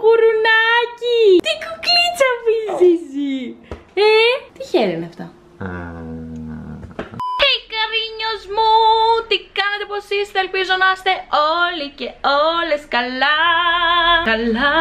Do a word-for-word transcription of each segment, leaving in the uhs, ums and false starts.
γουρουνάκι! Τι κουκλίτσα που είσαι εσύ! Ε, τι χέρι είναι αυτά? Hey καρίνιος μου! Τι κάνετε, πως είστε? Ελπίζω να είστε όλοι και όλες καλά! Καλά!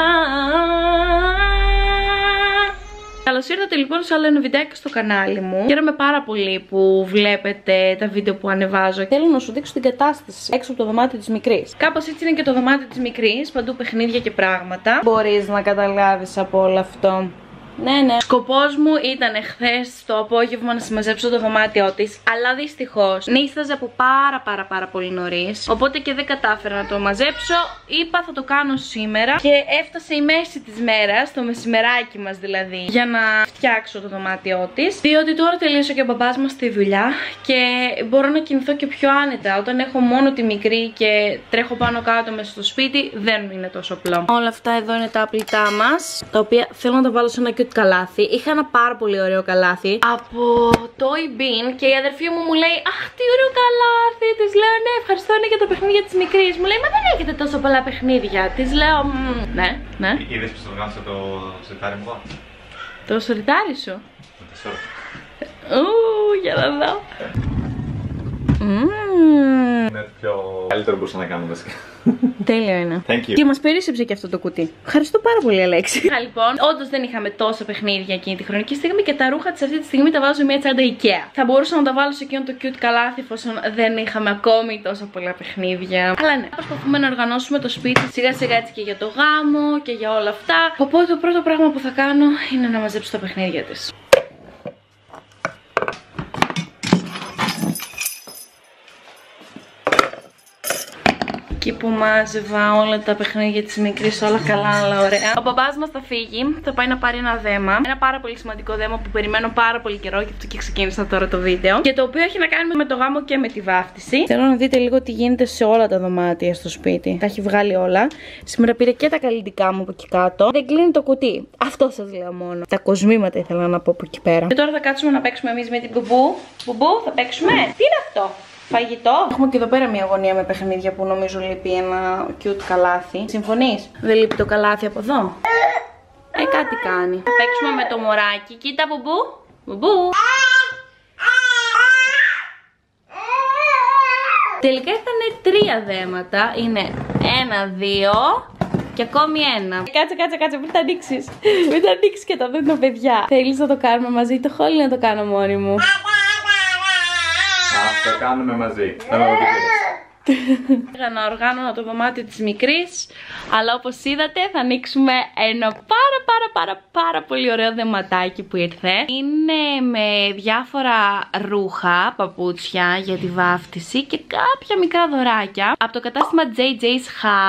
Καλώς ήρθατε λοιπόν σε άλλο ένα βιντεάκι στο κανάλι μου. Χαίρομαι πάρα πολύ που βλέπετε τα βίντεο που ανεβάζω. Θέλω να σου δείξω την κατάσταση έξω από το δωμάτιο της μικρής. Κάπως έτσι είναι και το δωμάτιο της μικρής. Παντού παιχνίδια και πράγματα. Μπορείς να καταλάβεις από όλο αυτό? Ναι, ναι. Σκοπός μου ήταν χθες το απόγευμα να συμμαζέψω το δωμάτιό της, αλλά δυστυχώς νύσταζε από πάρα πάρα πάρα πολύ νωρίς. Οπότε και δεν κατάφερα να το μαζέψω. Είπα θα το κάνω σήμερα και έφτασε η μέση της μέρας, το μεσημεράκι μας δηλαδή, για να φτιάξω το δωμάτιό της. Διότι τώρα τελείωσε και ο μπαμπάς μας τη δουλειά και μπορώ να κινηθώ και πιο άνετα. Όταν έχω μόνο τη μικρή και τρέχω πάνω κάτω μέσα στο σπίτι, δεν είναι τόσο απλό. Όλα αυτά εδώ είναι τα απλητά μας, τα οποία θέλω να τα βάλω σε ένα cute καλάθι. Είχα ένα πάρα πολύ ωραίο καλάθι από Toy Bean και η αδερφή μου μου λέει αχ, τι ωραίο καλάθι. Της λέω ναι, ευχαριστώ, είναι για τα παιχνίδια της μικρής. Μου λέει μα δεν έχετε τόσο πολλά παιχνίδια. Της λέω ναι, ναι. Είδες πως οργάνωσα το σιρτάρι μου εδώ? Το σιρτάρι σου? Ου, για να δω. Είναι το πιο καλύτερο που μπορούσα να κάνω βασικά. Τέλειο είναι. Thank you. Και μας περίσσεψε και αυτό το κουτί. Ευχαριστώ πάρα πολύ, Αλέξη. Λοιπόν, όντως δεν είχαμε τόσα παιχνίδια εκείνη τη χρονική στιγμή και τα ρούχα της αυτή τη στιγμή τα βάζω σε μια τσάντα IKEA. Θα μπορούσα να τα βάλω σε εκείνο το cute καλάθι, εφόσον δεν είχαμε ακόμη τόσα πολλά παιχνίδια. Αλλά ναι, προσπαθούμε να οργανώσουμε το σπίτι σιγά σιγά έτσι και για το γάμο και για όλα αυτά. Οπότε το πρώτο πράγμα που θα κάνω είναι να μαζέψω τα παιχνίδια της. Εκεί που μάζευα όλα τα παιχνίδια της μικρής, όλα καλά, αλλά ωραία. Ο μπαμπάς μας θα φύγει, θα πάει να πάρει ένα δέμα. Ένα πάρα πολύ σημαντικό δέμα που περιμένω πάρα πολύ καιρό, γι' αυτό και ξεκίνησα τώρα το βίντεο. Και το οποίο έχει να κάνει με το γάμο και με τη βάφτιση. Θέλω να δείτε λίγο τι γίνεται σε όλα τα δωμάτια στο σπίτι. Τα έχει βγάλει όλα. Σήμερα πήρε και τα καλλιτικά μου από εκεί κάτω. Δεν κλείνει το κουτί. Αυτό σας λέω μόνο. Τα κοσμήματα ήθελα να πω από εκεί πέρα. Και τώρα θα κάτσουμε να παίξουμε εμείς με την μπουμπού. Μπουμπού, θα παίξουμε. Τι είναι αυτό? Φαγητό. Έχουμε και εδώ πέρα μια γωνία με παιχνίδια που νομίζω λείπει ένα cute καλάθι. Συμφωνείς? Δεν λείπει το καλάθι από εδώ? Ε, κάτι κάνει. Θα παίξουμε με το μωράκι. Κοίτα, μπουμπού. Μπουμπού. Τελικά ήταν τρία δέματα. Είναι ένα, δύο και ακόμη ένα. Κάτσε, κάτσε, κάτσε, μην τα ανοίξεις. Μην τα ανοίξεις και τα δουν τα παιδιά. Θέλεις να το κάνουμε μαζί? Το χόλι να το κάνω μόνη μου. Ας το κάνουμε μαζί. Πήγα να οργάνωνα το δωμάτιο της μικρής, αλλά όπως είδατε θα ανοίξουμε ένα πάρα πάρα πάρα πάρα πολύ ωραίο δεματάκι που ήρθε. Είναι με διάφορα ρούχα, παπούτσια για τη βάφτιση και κάποια μικρά δωράκια από το κατάστημα τζέι τζέις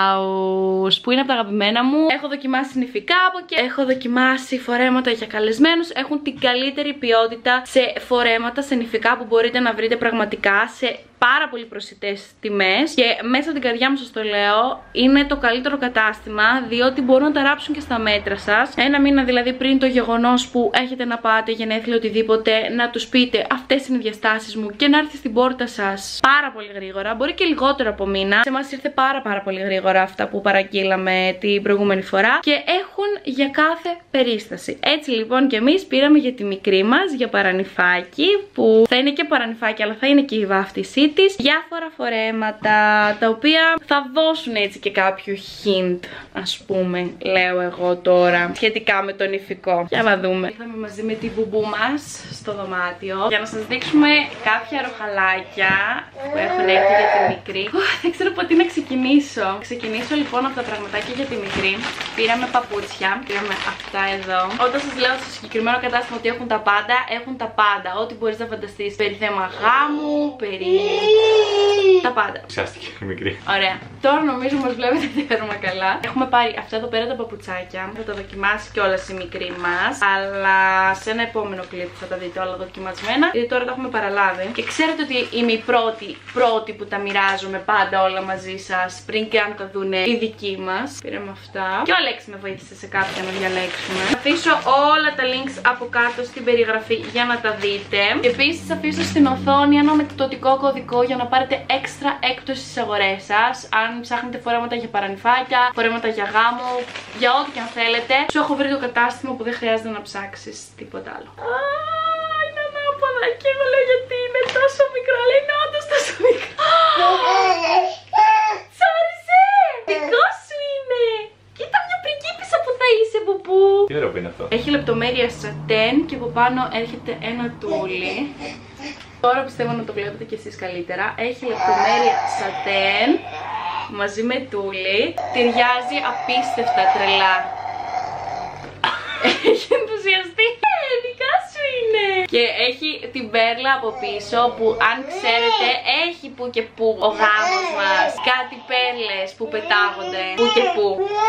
House, που είναι από τα αγαπημένα μου. Έχω δοκιμάσει νηφικά από και έχω δοκιμάσει φορέματα για καλεσμένους. Έχουν την καλύτερη ποιότητα σε φορέματα, σε νηφικά που μπορείτε να βρείτε πραγματικά σε πάρα πολύ προσιτές τιμές και μέσα από την καρδιά μου σας το λέω, είναι το καλύτερο κατάστημα, διότι μπορούν να τα ράψουν και στα μέτρα σας. Ένα μήνα δηλαδή πριν το γεγονός που έχετε να πάτε γενέθλια οτιδήποτε, να τους πείτε αυτές είναι οι διαστάσεις μου και να έρθει στην πόρτα σας πάρα πολύ γρήγορα, μπορεί και λιγότερο από μήνα. Σε εμάς ήρθε πάρα πάρα πολύ γρήγορα αυτά που παραγγείλαμε την προηγούμενη φορά και έχουν για κάθε περίσταση. Έτσι λοιπόν και εμείς πήραμε για τη μικρή μας, για παρανυφάκι, που θα είναι και παρανυφάκι αλλά θα είναι και η βάφτισή της, διάφορα φορέματα τα οποία θα δώσουν έτσι και κάποιο hint, ας πούμε, λέω εγώ τώρα, σχετικά με το νηφικό. Για να δούμε. Ήρθαμε μαζί με την μπουμπού μας στο δωμάτιο για να σας δείξουμε κάποια ροχαλάκια που έχουν έρθει για τη μικρή. Δεν ξέρω από τι να ξεκινήσω. Ξεκινήσω λοιπόν από τα πραγματάκια για τη μικρή. Πήραμε παπούτσια, πήραμε αυτά εδώ. Όταν σας λέω στο συγκεκριμένο κατάστημα ότι έχουν τα πάντα, έχουν τα πάντα. Ό,τι μπορείς να φανταστείς. Περί θέμα γάμου, περί τα πάντα. Ξάστηκε η μικρή. Ωραία. Τώρα νομίζω μας βλέπετε τέρμα καλά. Έχουμε πάρει αυτά εδώ πέρα τα παπουτσάκια. Θα τα δοκιμάσει κιόλας η μικρή μας. Αλλά σε ένα επόμενο κλιπ θα τα δείτε όλα δοκιμασμένα. Γιατί τώρα τα έχουμε παραλάβει. Και ξέρετε ότι είμαι η πρώτη, πρώτη που τα μοιράζομαι πάντα όλα μαζί σας. Πριν και αν τα δούνε οι δικοί μας. Πήραμε αυτά. Και ο Αλέξη με βοήθησε σε κάποια να διαλέξουμε. Θα αφήσω όλα τα links από κάτω στην περιγραφή για να τα δείτε. Και επίσης θα αφήσω στην οθόνη ένα ανεκδοτικό κωδικό για να πάρετε έξτρα έκπτωση στις αγορές σας. Αν αν ψάχνετε φορέματα για παρανυφάκια, φορέματα για γάμο, για ό,τι και αν θέλετε. Σου έχω βρει το κατάστημα που δεν χρειάζεται να ψάξεις τίποτα άλλο. Α, είναι ανάποδα και εγώ λέω γιατί είναι τόσο μικρό, αλλά είναι όντως τόσο μικρό. Σ' άρεσε! Δικό σου είναι! Κοίτα μια πριγκίπισσα που θα είσαι, πουπού. Τι ωραίο που είναι αυτό. Έχει λεπτομέρεια σατέν και από πάνω έρχεται ένα τούλι. Τώρα πιστεύω να το βλέπετε κι εσείς καλύτερα. Έχει λεπτομέρεια σατέν μαζί με τούλι. Ταιριάζει απίστευτα τρελά. Έχει ενθουσιαστεί. Ε, δικά σου είναι. Και έχει την πέρλα από πίσω που αν ξέρετε έχει που και που ο γάμος μας. Κάτι πέρλες που πετάγονται που και που.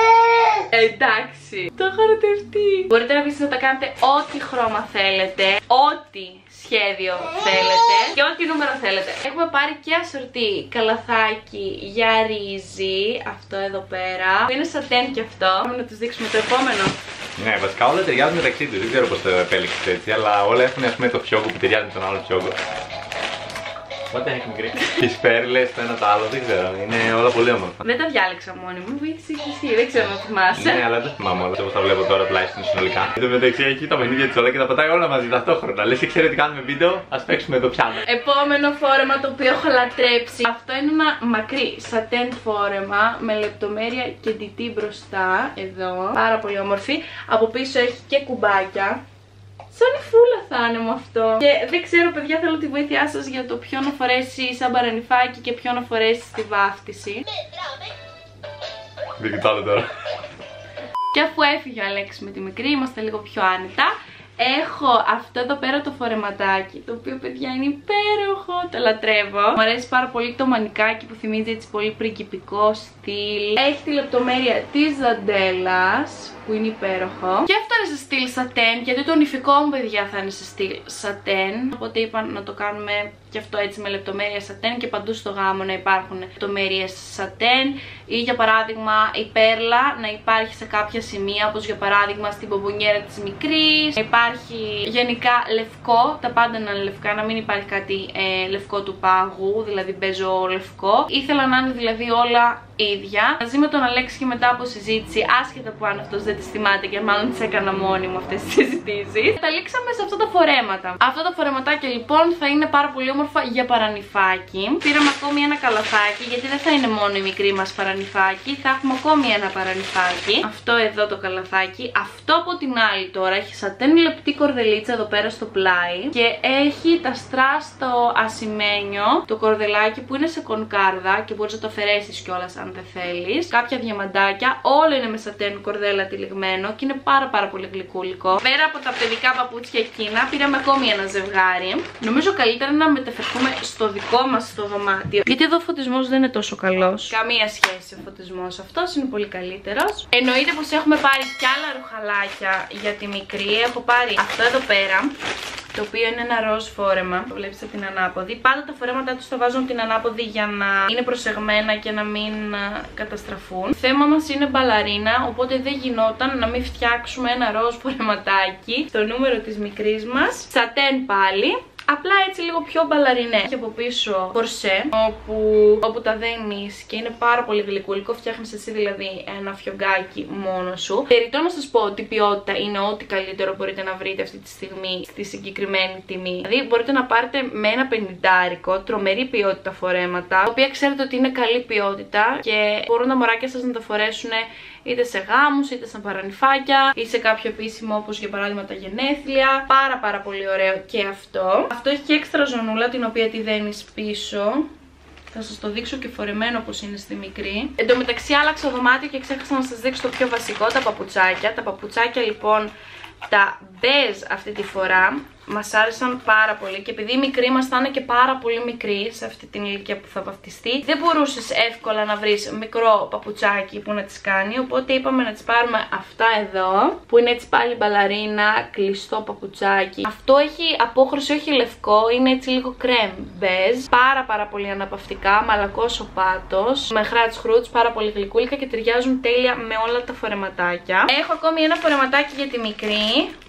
Εντάξει. Το έχω ερωτευτεί. Μπορείτε να πείτε να τα κάνετε ό,τι χρώμα θέλετε. Ό,τι σχέδιο θέλετε και ό,τι νούμερο θέλετε. Έχουμε πάρει και ασορτή καλαθάκι για ρύζι. Αυτό εδώ πέρα. Είναι σατέν και αυτό. Πάμε να τους δείξουμε το επόμενο. Ναι, βασικά όλα ταιριάζουν μεταξύ τους. Δεν ξέρω πώς το επέλεξες έτσι, αλλά όλα έχουν ας πούμε το φιόγκο που ταιριάζει με τον άλλο φιόγκο. What the heck, μικρή. Τις πέρλες, το ένα το άλλο, δεν ξέρω. Είναι όλα πολύ όμορφα. Δεν τα διάλεξα μόνη μου, βοήθησες εσύ. Δεν ξέρω να θυμάσαι. Ναι, αλλά δεν θυμάμαι όλα. Όπως τα βλέπω τώρα τουλάχιστον συνολικά. Εν τω μεταξύ έχει τα παιχνίδια της όλα και τα πατάει όλα μαζί ταυτόχρονα. Λες και ξέρετε τι κάνουμε βίντεο, ας παίξουμε το πιάνο. Επόμενο φόρεμα το οποίο έχω λατρέψει. Αυτό είναι ένα μακρύ σατέν φόρεμα με λεπτομέρεια και ντυτή μπροστά. Εδώ. Πάρα πολύ όμορφη. Από πίσω έχει και κουμπάκια. Σαν φούλα θα είναι με αυτό. Και δεν ξέρω, παιδιά, θέλω τη βοήθειά σας για το ποιο να φορέσει σαν παρανυφάκι και ποιο να φορέσει στη βάφτιση. Δεν κοιτάω τώρα. Και αφού έφυγε ο Αλέξης με τη μικρή, είμαστε λίγο πιο άνετα. Έχω αυτό εδώ πέρα το φορεματάκι, το οποίο, παιδιά, είναι υπέροχο, το λατρεύω. Μου αρέσει πάρα πολύ το μανικάκι που θυμίζει έτσι πολύ πριγκιπικό στυλ. Έχει τη λεπτομέρεια της δαντέλας που είναι υπέροχο. Και αυτό είναι σε στυλ σατέν, γιατί το νηφικό μου, παιδιά, θα είναι σε στυλ σατέν. Οπότε είπα να το κάνουμε και αυτό έτσι με λεπτομέρεια σατέν και παντού στο γάμο να υπάρχουν λεπτομέρειες σατέν. Ή για παράδειγμα η πέρλα να υπάρχει σε κάποια σημεία, όπως για παράδειγμα στην μπομπονιέρα της μικρής. Να υπάρχει γενικά λευκό, τα πάντα να είναι λευκά, να μην υπάρχει κάτι ε, λευκό του πάγου, δηλαδή μπέζο λευκό. Ήθελα να είναι δηλαδή όλα ίδια. Μαζί με τον Αλέξη και μετά από συζήτηση, άσχετα που αν αυτός δεν τις θυμάται και μάλλον τις έκανα μόνη μου αυτές τις συζητήσεις, καταλήξαμε σε αυτά τα φορέματα. Αυτά τα φορεματάκια λοιπόν θα είναι πάρα πολύ όμορφα για παρανυφάκι. Πήραμε ακόμη ένα καλαθάκι, γιατί δεν θα είναι μόνο η μικρή μας παρανυφάκι, θα έχουμε ακόμη ένα παρανυφάκι. Αυτό εδώ το καλαθάκι. Αυτό από την άλλη τώρα έχει σατέν λεπτή κορδελίτσα εδώ πέρα στο πλάι και έχει τα στρά στο ασημένιο το κορδελάκι που είναι σε κονκάρδα και μπορείς να το αφαιρέσεις κιόλας αν δεν θέλεις. Κάποια διαμαντάκια, όλο είναι με σατέν κορδέλα τυλιγμένο και είναι πάρα πάρα πολύ γλυκούλικο. Πέρα από τα παιδικά παπούτσια εκείνα, πήραμε ακόμη ένα ζευγάρι. Νομίζω καλύτερα να μεταφερθούμε στο δικό μας το δωμάτιο, γιατί εδώ ο φωτισμός δεν είναι τόσο καλός. Καμία σχέση ο φωτισμός αυτός, είναι πολύ καλύτερος. Εννοείται πως έχουμε πάρει κι άλλα ρουχαλάκια για τη μικρή. Έχω πάρει αυτό εδώ πέρα, το οποίο είναι ένα ροζ φόρεμα. Το βλέπετε την ανάποδη. Πάντα τα φορέματα τους τα βάζουν την ανάποδη για να είναι προσεγμένα και να μην καταστραφούν. Θέμα μας είναι μπαλαρίνα, οπότε δεν γινόταν να μην φτιάξουμε ένα ροζ φορεματάκι στο νούμερο της μικρής μας. Σατέν πάλι. Απλά έτσι λίγο πιο μπαλαρινέ. Έχει από πίσω κορσέ, όπου, όπου τα δένεις και είναι πάρα πολύ γλυκούλικο. Φτιάχνεις εσύ δηλαδή ένα φιωγκάκι μόνο σου. Περιττό να σας πω ότι η ποιότητα είναι ό,τι καλύτερο μπορείτε να βρείτε αυτή τη στιγμή στη συγκεκριμένη τιμή. Δηλαδή μπορείτε να πάρετε με ένα πενηντάρικο, τρομερή ποιότητα φορέματα, τα οποία ξέρετε ότι είναι καλή ποιότητα και μπορούν τα μωράκια σας να τα φορέσουν είτε σε γάμους, είτε σαν παρανυφάκια, ή σε κάποιο επίσημο όπως για παράδειγμα τα γενέθλια. Πάρα πάρα πολύ ωραίο και αυτό. Αυτό έχει και έξτρα ζωνούλα την οποία τη δένεις πίσω. Θα σας το δείξω και φορεμένο όπως είναι στη μικρή. Εν τω μεταξύ άλλαξα δωμάτιο και ξέχασα να σας δείξω το πιο βασικό, τα παπουτσάκια. Τα παπουτσάκια λοιπόν, τα μπέζ αυτή τη φορά, μας άρεσαν πάρα πολύ και επειδή η μικρή μας θα είναι και πάρα πολύ μικρή σε αυτή την ηλικία που θα βαφτιστεί, δεν μπορούσες εύκολα να βρεις μικρό παπουτσάκι που να τις κάνει, οπότε είπαμε να τις πάρουμε αυτά εδώ, που είναι έτσι πάλι μπαλαρίνα, κλειστό παπουτσάκι. Αυτό έχει απόχρωση, όχι λευκό, είναι έτσι λίγο κρέμ μπέζ, πάρα πάρα πολύ αναπαυτικά, μαλακός ο πάτος, με χράτς χρούτς, πάρα πολύ γλυκούλικα και ταιριάζουν τέλεια με όλα τα φορεματάκια. Έχω ακόμη ένα φορεματάκι για τη μικρή,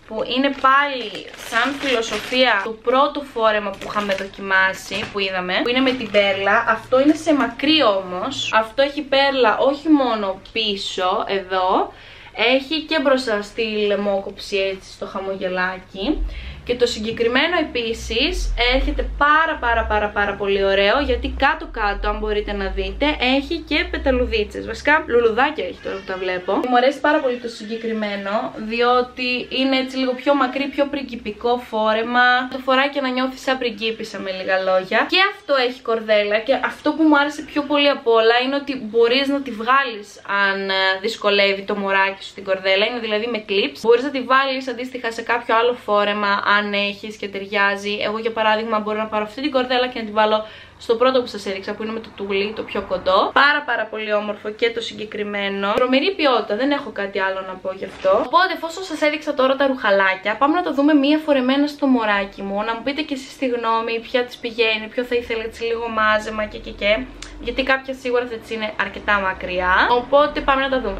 που είναι πάλι σαν φιλοσοφία το πρώτο φόρεμα που είχαμε δοκιμάσει, που είδαμε, που είναι με την πέρλα. Αυτό είναι σε μακρύ όμως. Αυτό έχει πέρλα όχι μόνο πίσω, εδώ, έχει και μπροστά στη λαιμόκοψη έτσι στο χαμογελάκι. Και το συγκεκριμένο επίσης έρχεται πάρα πάρα πάρα πάρα πολύ ωραίο, γιατί κάτω κάτω, αν μπορείτε να δείτε, έχει και πεταλουδίτσες. Βασικά λουλουδάκια έχει τώρα που τα βλέπω. Μου αρέσει πάρα πολύ το συγκεκριμένο, διότι είναι έτσι λίγο πιο μακρύ, πιο πριγκιπικό φόρεμα. Το φοράει και να νιώθει σαν πριγκίπισσα, με λίγα λόγια. Και αυτό έχει κορδέλα, και αυτό που μου άρεσε πιο πολύ απ' όλα είναι ότι μπορείς να τη βγάλεις αν δυσκολεύει το μωράκι σου την κορδέλα. Είναι δηλαδή με clips. Μπορείς να τη βάλεις αντίστοιχα σε κάποιο άλλο φόρεμα αν έχεις και ταιριάζει. Εγώ για παράδειγμα μπορώ να πάρω αυτή την κορδέλα και να την βάλω στο πρώτο που σας έδειξα, που είναι με το τούλι, το πιο κοντό. Πάρα πάρα πολύ όμορφο και το συγκεκριμένο. Τρομερή ποιότητα, δεν έχω κάτι άλλο να πω γι' αυτό. Οπότε εφόσον σας έδειξα τώρα τα ρουχαλάκια, πάμε να το δούμε μία φορεμένα στο μωράκι μου. Να μου πείτε και εσείς τη γνώμη, ποια της πηγαίνει, ποιο θα ήθελε έτσι λίγο μάζεμα και και και. Γιατί κάποια σίγουρα θα της είναι αρκετά μακριά. Οπότε πάμε να τα δούμε.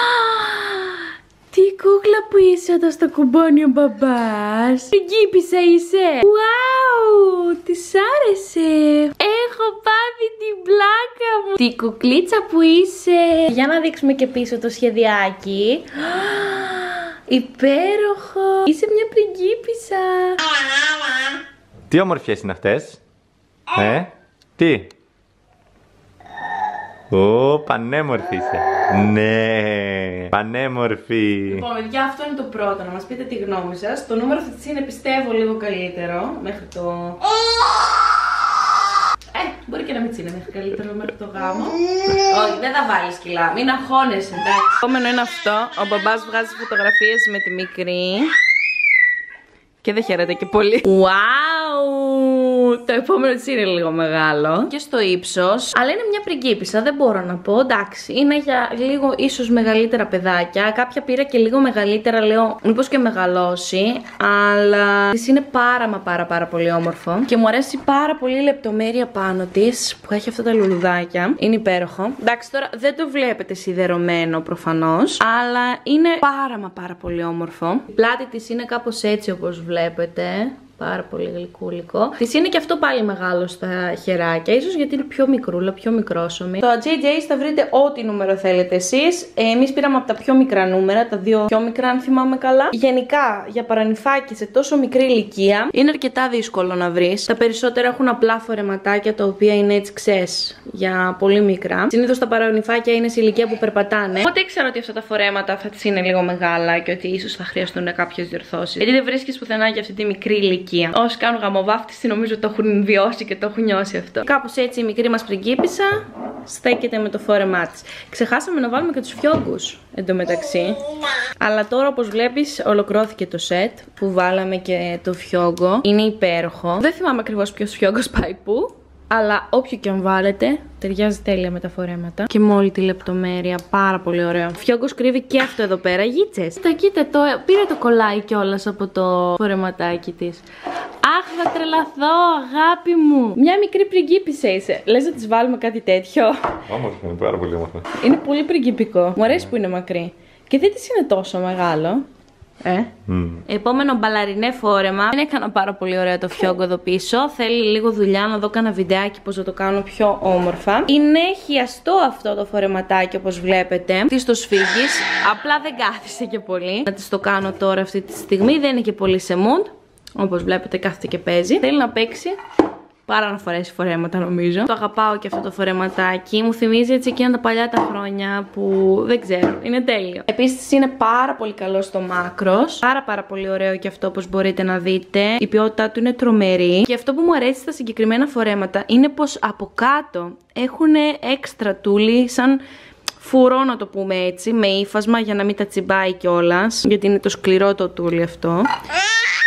Τι κούκλα που είσαι όταν στο κουμπώνει ο μπαμπάς. Πριγκίπισσα είσαι. Wow, της άρεσε. Έχω πάθει την πλάκα μου. Τι κουκλίτσα που είσαι. Για να δείξουμε και πίσω το σχεδιάκι. Υπέροχο. Είσαι μια πριγκίπισσα. Τι όμορφιες είναι αυτές. Ε, τι. Ω, πανέμορφη είσαι. Ναι, πανέμορφη. Λοιπόν, παιδιά, αυτό είναι το πρώτο. Να μας πείτε τη γνώμη σας. Το νούμερο θα της είναι, πιστεύω, λίγο καλύτερο. Μέχρι το... Ε, μπορεί και να μην είναι μέχρι καλύτερο μέχρι το γάμο. Όχι, δεν θα βάλεις κιλά. Μην αγχώνεσαι, εντάξει. Το επόμενο είναι αυτό. Ο μπαμπάς βγάζει φωτογραφίες με τη μικρή. Και δεν χαίρεται και πολύ. Wow! Το επόμενο της είναι λίγο μεγάλο και στο ύψος, αλλά είναι μια πριγκίπισσα, δεν μπορώ να πω, εντάξει. Είναι για λίγο ίσως μεγαλύτερα παιδάκια. Κάποια πήρα και λίγο μεγαλύτερα, λέω μήπως και μεγαλώσει. Αλλά της είναι πάρα μα πάρα πάρα πολύ όμορφο. Και μου αρέσει πάρα πολύ η λεπτομέρεια πάνω της, που έχει αυτά τα λουλουδάκια. Είναι υπέροχο. Εντάξει, τώρα δεν το βλέπετε σιδερωμένο προφανώς, αλλά είναι πάρα μα πάρα πολύ όμορφο. Η πλάτη της είναι κάπως έτσι όπως βλέπετε. Πάρα πολύ γλυκούλικο. Της είναι και αυτό πάλι μεγάλο στα χεράκια. Ίσως γιατί είναι πιο μικρούλα, πιο μικρόσωμη. Στο τζέι τζέι θα βρείτε ό,τι νούμερο θέλετε εσείς. Εμείς πήραμε από τα πιο μικρά νούμερα, τα δύο πιο μικρά αν θυμάμαι καλά. Γενικά για παρανυφάκι σε τόσο μικρή ηλικία είναι αρκετά δύσκολο να βρεις. Τα περισσότερα έχουν απλά φορεματάκια τα οποία είναι έτσι ξες για πολύ μικρά. Συνήθως τα παρανυφάκια είναι σε ηλικία που περπατάνε. Οπότε ήξερα ότι αυτά τα φορέματα θα τις είναι λίγο μεγάλα και ότι ίσως θα χρειαστούν κάποιες διορθώσεις. Γιατί δεν βρίσκεις πουθενά για αυτή τη μικρή ηλικία. Όσοι κάνουν γαμοβάφτιση νομίζω το έχουν βιώσει και το έχουν νιώσει αυτό. Κάπως έτσι η μικρή μας πριγκίπισσα στέκεται με το φόρεμά της. Ξεχάσαμε να βάλουμε και τους φιόγκους εντωμεταξύ. Αλλά τώρα όπως βλέπεις ολοκληρώθηκε το σετ που βάλαμε και το φιόγκο. Είναι υπέροχο. Δεν θυμάμαι ακριβώς ποιος φιόγκος πάει πού. Αλλά όποιο και αν βάλετε, ταιριάζει τέλεια με τα φορέματα. Και με όλη τη λεπτομέρεια, πάρα πολύ ωραίο. Φιόγκος κρύβει και αυτό εδώ πέρα, γίτσες. Κοίτα, κοίτα, το, πήρε το κολλάει κιόλας από το φορεματάκι της. Αχ, θα τρελαθώ, αγάπη μου. Μια μικρή πριγκίπισσα είσαι. Λες να της βάλουμε κάτι τέτοιο. Όμορφο, είναι πάρα πολύ όμορφο. Είναι πολύ πριγκιπικό. Μου αρέσει που είναι μακρύ. Και δεν της είναι τόσο μεγάλο. Ε. Mm. Επόμενο μπαλαρινέ φόρεμα. Δεν έκανα πάρα πολύ ωραίο το φιόγκο εδώ πίσω. Θέλει λίγο δουλειά να δω κάνα βιντεάκι πως θα το κάνω πιο όμορφα. Είναι χιαστό αυτό το φορεματάκι όπως βλέπετε. Τι το σφίγγεις. Απλά δεν κάθισε και πολύ. Να της το κάνω τώρα αυτή τη στιγμή. Δεν είναι και πολύ σε mood. Όπως βλέπετε κάθεται και παίζει. Θέλει να παίξει. Πάρα να φορέσει φορέματα νομίζω. Το αγαπάω και αυτό το φορεματάκι. Μου θυμίζει έτσι εκείνα τα παλιά τα χρόνια που δεν ξέρω. Είναι τέλειο. Επίσης είναι πάρα πολύ καλό στο μάκρος. Πάρα πάρα πολύ ωραίο και αυτό όπως μπορείτε να δείτε. Η ποιότητά του είναι τρομερή. Και αυτό που μου αρέσει στα συγκεκριμένα φορέματα είναι πως από κάτω έχουν έξτρα τούλι σαν φουρό να το πούμε έτσι. Με ύφασμα για να μην τα τσιμπάει κιόλας. Γιατί είναι το σκληρό το τούλι αυτό.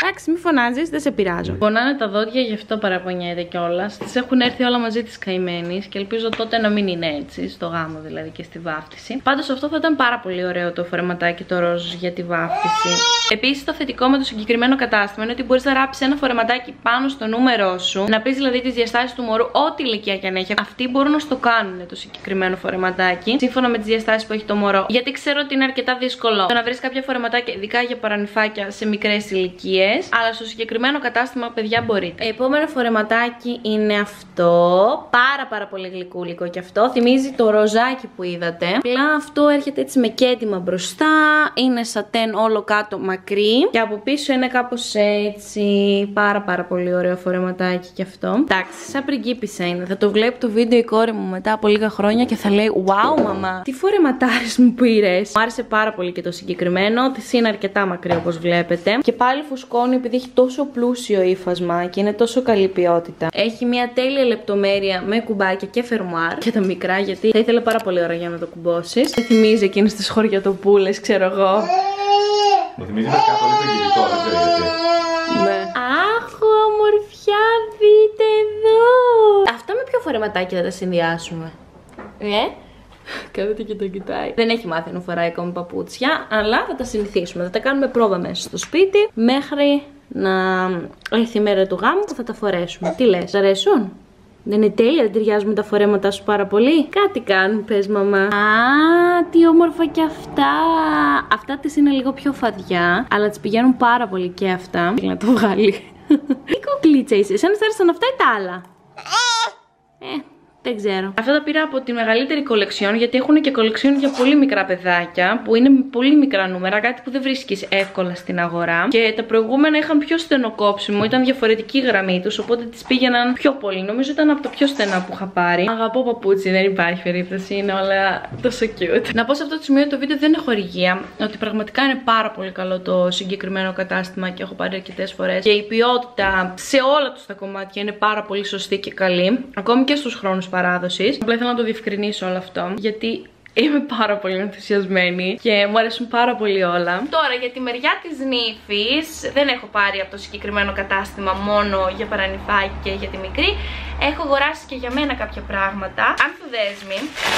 Εντάξει, μη φωνάζεις, δεν σε πειράζω. Πονάνε τα δόντια, γι' αυτό παραπονιέται κιόλας. Τις έχουν έρθει όλα μαζί της καημένης και ελπίζω τότε να μην είναι έτσι, στο γάμο δηλαδή και στη βάφτιση. Πάντως αυτό θα ήταν πάρα πολύ ωραίο το φορεματάκι το ροζ για τη βάφτιση. Επίσης το θετικό με το συγκεκριμένο κατάστημα είναι ότι μπορείς να ράψεις ένα φορεματάκι πάνω στο νούμερό σου, να πεις δηλαδή τις διαστάσεις του μωρού, ό,τι ηλικία και αν έχει. Αυτοί μπορούν να στο κάνουν το συγκεκριμένο φορεματάκι, σύμφωνα με τις διαστάσεις που έχει το μωρό. Γιατί ξέρω ότι είναι αρκετά δύσκολο το να βρεις κάποια φορεματάκια, ειδικά για παρανυφάκια σε μικρές ηλικίες. Αλλά στο συγκεκριμένο κατάστημα, παιδιά, μπορείτε. Επόμενο φορεματάκι είναι αυτό. Πάρα πάρα πολύ γλυκούλικο και αυτό. Θυμίζει το ροζάκι που είδατε. Απλά αυτό έρχεται έτσι με κέντημα μπροστά. Είναι σατέν όλο κάτω μακρύ. Και από πίσω είναι κάπως έτσι. Πάρα πάρα πολύ ωραίο φορεματάκι και αυτό. Εντάξει, σαν πριγκίπισσα είναι. Θα το βλέπει το βίντεο η κόρη μου μετά από λίγα χρόνια και θα λέει wow, μαμά, τι φορεματάρες μου πήρες. Μου άρεσε πάρα πολύ και το συγκεκριμένο. Της είναι αρκετά μακρύ όπως βλέπετε. Και πάλι φουσκώνει επειδή έχει τόσο πλούσιο ύφασμα και είναι τόσο καλή ποιότητα. Έχει μια τέλεια λεπτομέρεια με κουμπάκια και φερμουάρ. Και τα μικρά, γιατί θα ήθελα πάρα πολύ ώρα για να το κουμπώσεις. Δεν θυμίζει εκείνες τις χωριατοπούλες, ξέρω εγώ. Μου θυμίζει βασικά πολύ πριγκιπικό, δεν ξέρω γιατί. Ναι. Αχ, ομορφιά, δείτε εδώ. Αυτά με ποιο φορεματάκι θα τα συνδυάσουμε? Ε? Κάθεται και το κοιτάει. Δεν έχει μάθει να φοράει ακόμη παπούτσια, αλλά θα τα συνηθίσουμε. Θα τα κάνουμε πρόβα μέσα στο σπίτι μέχρι να έρθει η μέρα του γάμου που θα τα φορέσουμε. Τι λες, αρέσουν? Δεν είναι τέλεια, δεν ταιριάζουν τα φορέματα σου πάρα πολύ? Κάτι κάνουν, πες μαμά. Α, τι όμορφα κι αυτά. Αυτά τις είναι λίγο πιο φαδιά, αλλά τις πηγαίνουν πάρα πολύ και αυτά. Να το βγάλει. Τι κουκλίτσα είσαι, εσένα άρεσαν αυτά ή τα άλλα? Ε, δεν ξέρω. Αυτά τα πήρα από τη μεγαλύτερη κολεξιόν, γιατί έχουν και κολεξιόν για πολύ μικρά παιδάκια, που είναι πολύ μικρά νούμερα, κάτι που δεν βρίσκεις εύκολα στην αγορά. Και τα προηγούμενα είχαν πιο στενό κόψιμο, ήταν διαφορετική γραμμή τους, οπότε τις πήγαιναν πιο πολύ. Νομίζω ήταν από το πιο στενά που είχα πάρει. Αγαπώ παπούτσι, δεν υπάρχει περίπτωση, είναι όλα τόσο cute. Να πω σε αυτό το σημείο το βίντεο δεν είναι χορηγία, ότι πραγματικά είναι πάρα πολύ καλό το συγκεκριμένο κατάστημα και έχω πάρει αρκετές φορές. Και η ποιότητα σε όλα τους τα κομμάτια είναι πάρα πολύ σωστή και καλή, ακόμη και στους χρόνους παράδοσης. Απλά ήθελα να το διευκρινίσω όλο αυτό, γιατί είμαι πάρα πολύ ενθουσιασμένη και μου αρέσουν πάρα πολύ όλα. Τώρα για τη μεριά της νύφης δεν έχω πάρει από το συγκεκριμένο κατάστημα μόνο για παρανυφάκι και για τη μικρή. Έχω αγοράσει και για μένα κάποια πράγματα. Ανθοδέσμη.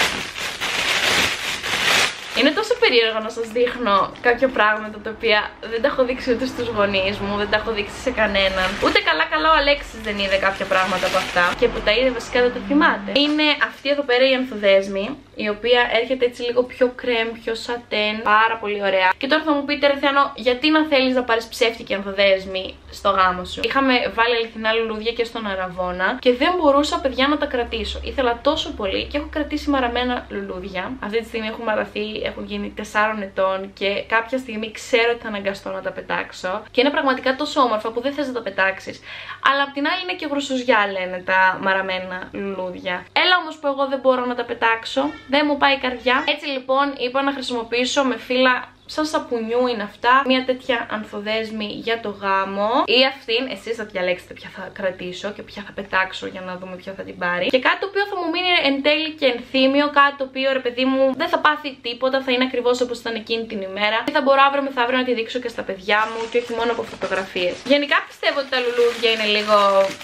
Είναι τόσο περίεργο να σας δείχνω κάποια πράγματα τα οποία δεν τα έχω δείξει ούτε στους γονείς μου, δεν τα έχω δείξει σε κανέναν. Ούτε καλά καλά ο Αλέξης δεν είδε κάποια πράγματα από αυτά. Και που τα είδε βασικά δεν τα θυμάται. Είναι αυτή εδώ πέρα η ανθοδέσμη, η οποία έρχεται έτσι λίγο πιο κρέμ, πιο σατέν, πάρα πολύ ωραία. Και τώρα θα μου πείτε, ρε Θεανό, γιατί να θέλεις να πάρεις ψεύτικη ανθοδέσμη στο γάμο σου? Είχαμε βάλει αληθινά λουλούδια και στον αραβώνα και δεν μπορούσα, παιδιά, να τα κρατήσω. Ήθελα τόσο πολύ και έχω κρατήσει μαραμένα λουλούδια. Αυτή τη στιγμή έχουν μαραθεί, έχουν γίνει τεσσάρων ετών και κάποια στιγμή ξέρω ότι θα αναγκαστώ να τα πετάξω. Και είναι πραγματικά τόσο όμορφα που δεν θες να τα πετάξεις. Αλλά απ' την άλλη είναι και γρουσουζιά, λένε τα μαραμένα λουλούδια. Έλα όμως που εγώ δεν μπορώ να τα πετάξω. Δεν μου πάει η καρδιά. Έτσι λοιπόν είπα να χρησιμοποιήσω με φύλλα σαν σαπουνιού είναι αυτά, μια τέτοια ανθοδέσμη για το γάμο. Ή αυτήν, εσείς θα διαλέξετε ποια θα κρατήσω και ποια θα πετάξω για να δούμε ποια θα την πάρει. Και κάτι το οποίο θα μου μείνει εν τέλει και ενθύμιο, κάτι το οποίο, ρε παιδί μου, δεν θα πάθει τίποτα, θα είναι ακριβώς όπως ήταν εκείνη την ημέρα. Και θα μπορώ αύριο μεθαύριο να τη δείξω και στα παιδιά μου και όχι μόνο από φωτογραφίες. Γενικά πιστεύω ότι τα λουλούδια είναι λίγο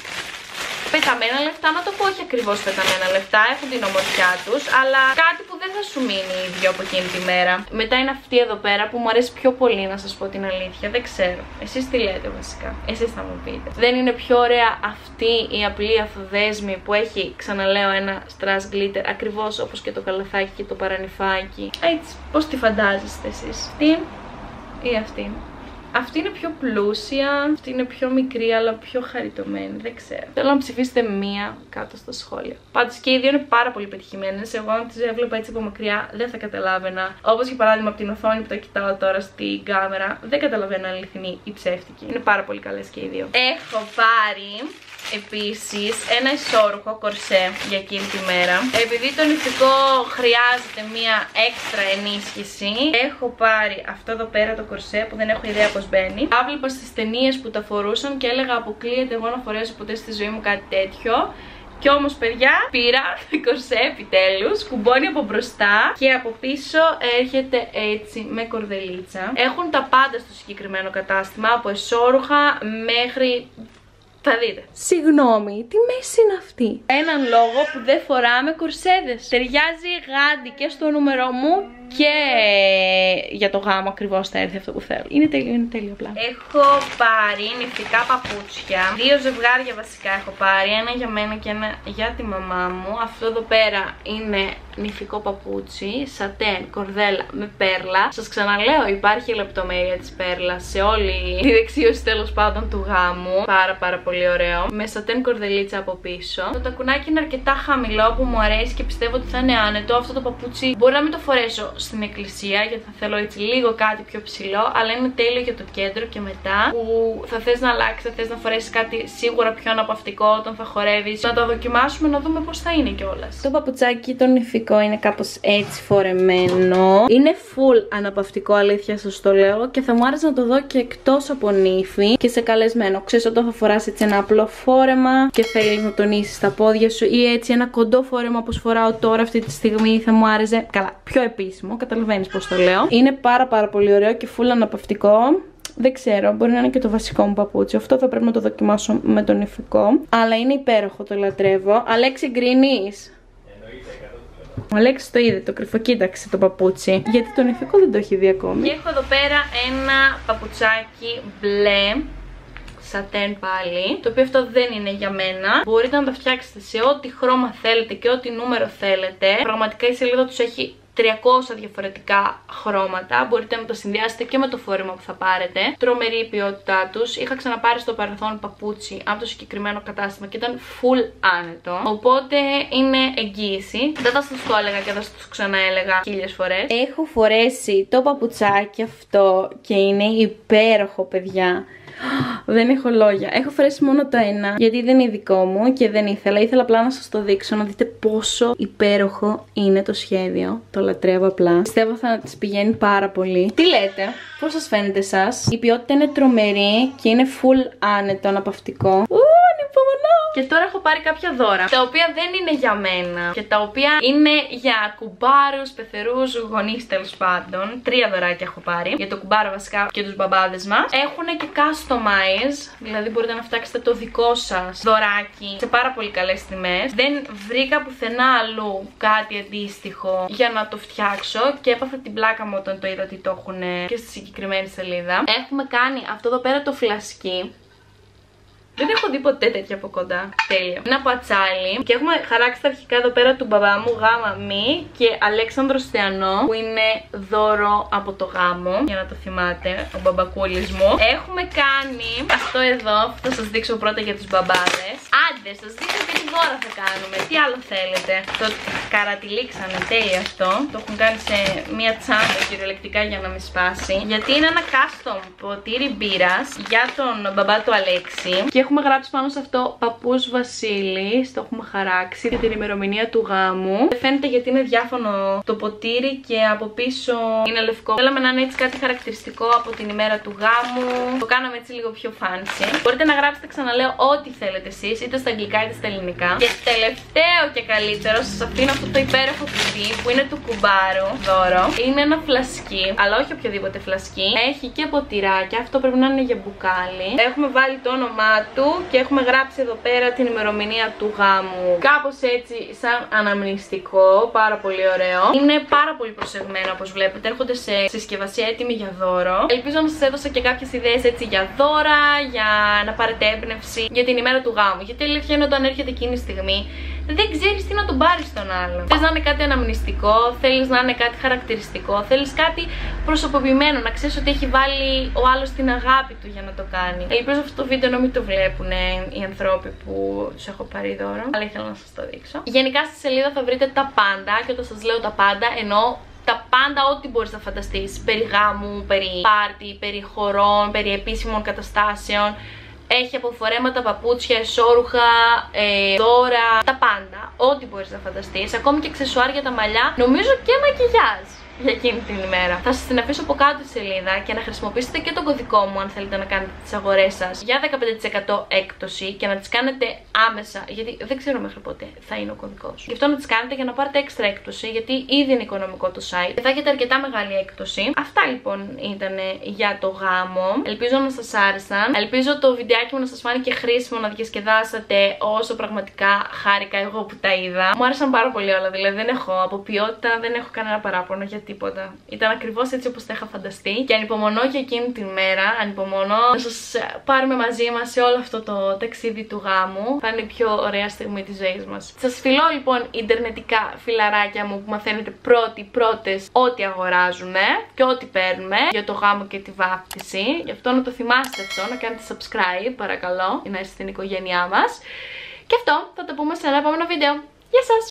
πεταμένα λεφτά, να το πω, όχι ακριβώς πεταμένα λεφτά, έχουν την ομορφιά τους, αλλά κάτι που δεν θα σου μείνει ίδιο από εκείνη τη μέρα. Μετά είναι αυτή εδώ πέρα που μου αρέσει πιο πολύ, να σας πω την αλήθεια, δεν ξέρω. Εσείς τι λέτε βασικά, εσείς θα μου πείτε. Δεν είναι πιο ωραία αυτή η απλή ανθοδέσμη που έχει, ξαναλέω, ένα strass glitter, ακριβώς όπως και το καλαθάκι και το παρανυφάκι? Έτσι, πώς τη φαντάζεστε εσείς, αυτή ή αυτή? Αυτή είναι πιο πλούσια, αυτή είναι πιο μικρή αλλά πιο χαριτωμένη, δεν ξέρω. Θέλω να ψηφίσετε μία κάτω στα σχόλια. Πάντως και οι δύο είναι πάρα πολύ πετυχημένες. Εγώ αν τις έβλεπα έτσι από μακριά δεν θα καταλάβαινα. Όπως για παράδειγμα από την οθόνη που τα κοιτάω τώρα στην κάμερα, δεν καταλαβαίνω αληθινή ή ψεύτικη. Είναι πάρα πολύ καλές και οι δύο. Έχω πάρει επίσης ένα ισόρουχο κορσέ για εκείνη τη μέρα. Επειδή το νηφικό χρειάζεται μία έξτρα ενίσχυση, έχω πάρει αυτό εδώ πέρα το κορσέ που δεν έχω ιδέα πως μπαίνει. Άβλεπα στις ταινίες που τα φορούσαν και έλεγα αποκλείεται εγώ να φορέσω ποτέ στη ζωή μου κάτι τέτοιο. Κι όμως παιδιά, πήρα κορσέ επιτέλους, κουμπώνει από μπροστά και από πίσω έρχεται έτσι με κορδελίτσα. Έχουν τα πάντα στο συγκεκριμένο κατάστημα, από εσώρουχα μέχρι... Θα δείτε. Συγγνώμη, τι μέση είναι αυτή? Έναν λόγο που δεν φοράμε κορσέδες. Ταιριάζει γάντι και στο νούμερό μου και για το γάμο ακριβώς θα έρθει αυτό που θέλω. Είναι τέλειο, είναι τέλειο απλά. Έχω πάρει νηφικά παπούτσια. Δύο ζευγάρια βασικά έχω πάρει. Ένα για μένα και ένα για τη μαμά μου. Αυτό εδώ πέρα είναι νηφικό παπούτσι, σατέν, κορδέλα με πέρλα. Σας ξαναλέω, υπάρχει η λεπτομέρεια της πέρλας σε όλη τη δεξίωση τέλος πάντων του γάμου. Πάρα πάρα πολύ ωραίο. Με σατέν κορδελίτσα από πίσω. Το τακουνάκι είναι αρκετά χαμηλό που μου αρέσει και πιστεύω ότι θα είναι άνετο. Αυτό το παπούτσι μπορεί να μην το φορέσω στην εκκλησία γιατί θα θέλω έτσι λίγο κάτι πιο ψηλό, αλλά είναι τέλειο για το κέντρο και μετά που θα θες να αλλάξεις, θα θες να φορέσεις κάτι σίγουρα πιο αναπαυτικό όταν θα χορεύεις. Να το δοκιμάσουμε να δούμε πώς θα είναι κιόλας. Το παπουτσάκι το νηφικό είναι κάπως έτσι φορεμένο. Είναι full αναπαυτικό, αλήθεια σας το λέω, και θα μου άρεσε να το δω και εκτός από νύφη και σε καλεσμένο. Ξέρεις όταν θα φοράς έτσι ένα απλό φόρεμα και θέλεις να τονίσεις τα πόδια σου ή έτσι ένα κοντό φόρεμα όπως φοράω τώρα αυτή τη στιγμή, θα μου άρεσε καλά πιο επίσημο. Καταλαβαίνεις πώς το λέω. Είναι πάρα πάρα πολύ ωραίο και full αναπαυτικό. Δεν ξέρω, μπορεί να είναι και το βασικό μου παπούτσι. Αυτό θα πρέπει να το δοκιμάσω με το νηφικό. Αλλά είναι υπέροχο, το λατρεύω. Αλέξη, γκρινείς? Ο Αλέξης το είδε, το κρυφοκοίταξε το παπούτσι. Γιατί το νηφικό δεν το έχει δει ακόμη. Και έχω εδώ πέρα ένα παπουτσάκι μπλε, σατέν πάλι, το οποίο αυτό δεν είναι για μένα. Μπορείτε να το φτιάξετε σε ό,τι χρώμα θέλετε και ό,τι νούμερο θέλετε. Πραγματικά η σελίδα τους έχει τριακόσια διαφορετικά χρώματα. Μπορείτε να το συνδυάσετε και με το φόρεμα που θα πάρετε. Τρομερή η ποιότητά τους. Είχα ξαναπάρει στο παρελθόν παπούτσι από το συγκεκριμένο κατάστημα και ήταν full άνετο. Οπότε είναι εγγύηση. Δεν θα σας το έλεγα και θα σας το ξαναέλεγα χίλιες φορές. Έχω φορέσει το παπουτσάκι αυτό και είναι υπέροχο, παιδιά. Δεν έχω λόγια. Έχω φορέσει μόνο το ένα γιατί δεν είναι δικό μου και δεν ήθελα. Ήθελα απλά να σας το δείξω, να δείτε πόσο υπέροχο είναι το σχέδιο. Το λατρεύω απλά. Πιστεύω θα τις πηγαίνει πάρα πολύ. Τι λέτε, πώς σας φαίνεται εσάς? Η ποιότητα είναι τρομερή και είναι full άνετο, αναπαυτικό. Ου, ανυπομονώ! Και τώρα έχω πάρει κάποια δώρα, τα οποία δεν είναι για μένα και τα οποία είναι για κουμπάρους, πεθερούς, γονείς τέλος πάντων. Τρία δωράκια έχω πάρει για το κουμπάρο βασικά και τους μπαμπάδες μας. Έχουν και customize, δηλαδή μπορείτε να φτιάξετε το δικό σας δωράκι σε πάρα πολύ καλές τιμές. Δεν βρήκα πουθενά αλλού κάτι αντίστοιχο για να το φτιάξω και έπαθα την πλάκα μου όταν το είδα ότι το έχουν και στη συγκεκριμένη σελίδα. Έχουμε κάνει αυτό εδώ πέρα το φλασκί. Δεν έχω δει ποτέ τέτοια από κοντά. Τέλειο. Είναι από ατσάλι. Και έχουμε χαράξει τα αρχικά εδώ πέρα του μπαμπά μου, γάμα μη και Αλέξανδρο Στεανό, που είναι δώρο από το γάμο. Για να το θυμάται, ο μπαμπακούλης μου. Έχουμε κάνει αυτό εδώ, που θα σας δείξω πρώτα για τους μπαμπάδες. Άντε, σας δείξω και τι δώρα θα κάνουμε. Τι άλλο θέλετε? Το καρατιλήξανε, τέλειο αυτό. Το έχουν κάνει σε μία τσάντα κυριολεκτικά για να μην σπάσει. Γιατί είναι ένα custom ποτήρι μπύρας για τον μπαμπά του Αλέξη. Και έχουμε γράψει πάνω σε αυτό Παππούς Βασίλης, το έχουμε χαράξει για την ημερομηνία του γάμου. Δεν φαίνεται γιατί είναι διάφανο το ποτήρι και από πίσω είναι λευκό. Θέλαμε να είναι έτσι κάτι χαρακτηριστικό από την ημέρα του γάμου. Το κάναμε έτσι λίγο πιο fancy. Μπορείτε να γράψετε, ξαναλέω, ό,τι θέλετε εσείς, είτε στα αγγλικά είτε στα ελληνικά. Και τελευταίο και καλύτερο, σας αφήνω αυτό το υπέροχο κουτί που είναι του κουμπάρου δώρο. Είναι ένα φλασκί, αλλά όχι οποιοδήποτε φλασκί. Έχει και ποτηράκια, αυτό πρέπει να είναι για μπουκάλι. Έχουμε βάλει το όνομά του και έχουμε γράψει εδώ πέρα την ημερομηνία του γάμου. Κάπως έτσι σαν αναμνηστικό, πάρα πολύ ωραίο. Είναι πάρα πολύ προσεγμένο όπως βλέπετε, έρχονται σε συσκευασία έτοιμη για δώρο. Ελπίζω να σας έδωσα και κάποιες ιδέες έτσι για δώρα, για να πάρετε έμπνευση για την ημέρα του γάμου. Γιατί η αλήθεια είναι όταν έρχεται εκείνη η στιγμή δεν ξέρεις τι να τον πάρεις στον άλλον. Θες να είναι κάτι αναμνηστικό, θέλεις να είναι κάτι χαρακτηριστικό, θέλεις κάτι προσωποποιημένο, να ξέρεις ότι έχει βάλει ο άλλος την αγάπη του για να το κάνει. Ελπίζω αυτό το βίντεο να μην το βλέπουν οι ανθρώποι που τους έχω πάρει δώρο, αλλά ήθελα να σας το δείξω. Γενικά στη σελίδα θα βρείτε τα πάντα και όταν σας λέω τα πάντα εννοώ τα πάντα, ό,τι μπορείς να φανταστείς. Περί γάμου, περί πάρτι, περί χωρών, περί επίσημων καταστάσεων. Έχει από φορέματα, παπούτσια, εσώρουχα, ε, δώρα, τα πάντα. Ό,τι μπορείς να φανταστείς. Ακόμη και αξεσουάρ για τα μαλλιά. Νομίζω και μακιγιάζ. για εκείνη την ημέρα. Θα σας την αφήσω από κάτω τη σελίδα και να χρησιμοποιήσετε και τον κωδικό μου αν θέλετε να κάνετε τις αγορές σας για δεκαπέντε τοις εκατό έκπτωση και να τις κάνετε άμεσα, γιατί δεν ξέρω μέχρι πότε θα είναι ο κωδικός. Γι' αυτό να τις κάνετε για να πάρετε έξτρα έκπτωση, γιατί ήδη είναι οικονομικό το site και θα έχετε αρκετά μεγάλη έκπτωση. Αυτά λοιπόν ήταν για το γάμο. Ελπίζω να σας άρεσαν. Ελπίζω το βιντεάκι μου να σας φάνηκε χρήσιμο, να διασκεδάσατε όσο πραγματικά χάρηκα εγώ που τα είδα. Μου άρεσαν πάρα πολύ όλα, δηλαδή δεν έχω από ποιότητα, δεν έχω κανένα παράπονο για τίποτα. Ήταν ακριβώς έτσι όπως τα είχα φανταστεί και ανυπομονώ για εκείνη την μέρα. Ανυπομονώ να σας πάρουμε μαζί μας σε όλο αυτό το ταξίδι του γάμου. Θα είναι η πιο ωραία στιγμή της ζωής μας. Σας φιλώ λοιπόν ιντερνετικά φιλαράκια μου που μαθαίνετε πρώτοι πρώτες ό,τι αγοράζουμε και ό,τι παίρνουμε για το γάμο και τη βάφτιση. Γι' αυτό να το θυμάστε αυτό, να κάνετε subscribe παρακαλώ για να είστε στην οικογένειά μας. Και αυτό θα το πούμε σε ένα επόμενο βίντεο. Γεια σας!